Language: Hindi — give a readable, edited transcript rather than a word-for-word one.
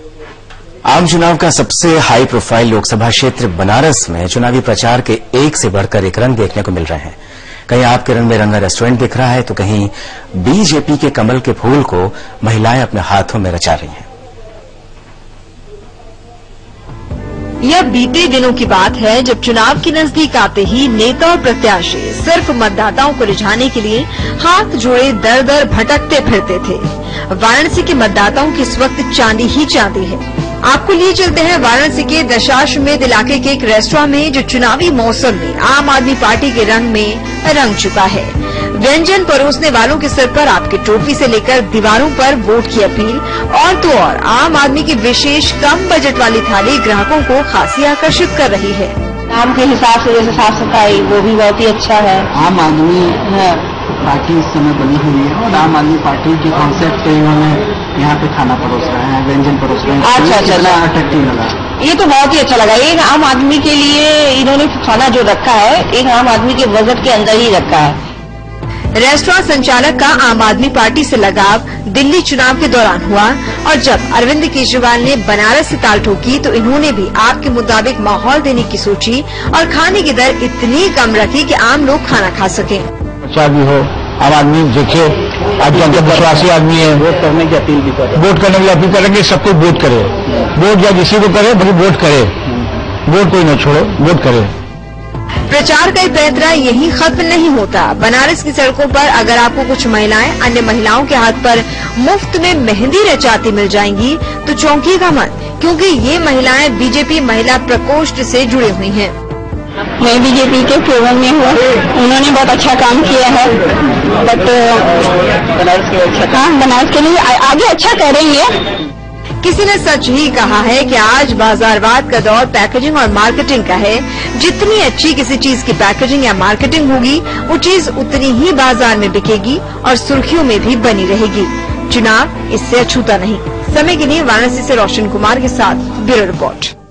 आम चुनाव का सबसे हाई प्रोफाइल लोकसभा क्षेत्र बनारस में चुनावी प्रचार के एक से बढ़कर एक रंग देखने को मिल रहे हैं। कहीं आपके रंग में रंगा रेस्टोरेंट दिख रहा है तो कहीं बीजेपी के कमल के फूल को महिलाएं अपने हाथों में रचा रही हैं। यह बीते दिनों की बात है जब चुनाव के नजदीक आते ही नेता और प्रत्याशी सिर्फ मतदाताओं को रिझाने के लिए हाथ जोड़े दर दर भटकते फिरते थे। वाराणसी के मतदाताओं की इस वक्त चांदी ही चांदी है। आपको लिए चलते हैं वाराणसी के दशाश्वमेध इलाके के एक रेस्टोरेंट में जो चुनावी मौसम में आम आदमी पार्टी के रंग में रंग चुका है। व्यंजन परोसने वालों के सिर पर आपकी टोपी से लेकर दीवारों पर वोट की अपील और तो और आम आदमी की विशेष कम बजट वाली थाली ग्राहकों को खासी आकर्षित कर रही है। नाम के हिसाब से जैसे साफ सफाई वो भी बहुत ही अच्छा है। आम आदमी पार्टी इस समय बनी हुई है और आम आदमी पार्टी के कॉन्सेप्ट पे इन्होंने यहाँ पे खाना परोस रहे हैं, व्यंजन परोस रहे हैं। अच्छा अट्रैक्टिव लगा। ये तो बहुत ही अच्छा लगा। एक आम आदमी के लिए इन्होंने खाना जो रखा है एक आम आदमी के बजट के अंदर ही रखा है। रेस्टोरेंट संचालक का आम आदमी पार्टी से लगाव दिल्ली चुनाव के दौरान हुआ और जब अरविंद केजरीवाल ने बनारस से ताल ठोकी तो इन्होंने भी आपके मुताबिक माहौल देने की सोची और खाने की दर इतनी कम रखी कि आम लोग खाना खा सकें। अच्छा भी हो, आम आदमी देखिए आज विश्वासी आदमी है, वोट करने की अपील भी करे, वोट करने की अपील करेंगे, सबको वोट करे, वोट या किसी को करे भले वोट करे, वोट कोई न छोड़ो, वोट करे। प्रचार का पैंतरा यही खत्म नहीं होता। बनारस की सड़कों पर अगर आपको कुछ महिलाएं अन्य महिलाओं के हाथ पर मुफ्त में मेहंदी रचाती मिल जाएंगी तो चौंकिएगा मत, क्योंकि ये महिलाएं बीजेपी महिला प्रकोष्ठ से जुड़ी हुई हैं। मैं बीजेपी के सेवन में हूँ, उन्होंने बहुत अच्छा काम किया है, बट बनारस के लिए आगे अच्छा करेंगे। किसी ने सच ही कहा है कि आज बाजारवाद का दौर पैकेजिंग और मार्केटिंग का है। जितनी अच्छी किसी चीज की पैकेजिंग या मार्केटिंग होगी वो चीज उतनी ही बाजार में बिकेगी और सुर्खियों में भी बनी रहेगी। चुनाव इससे अछूता नहीं। समय के लिए वाराणसी से रोशन कुमार के साथ ब्यूरो रिपोर्ट।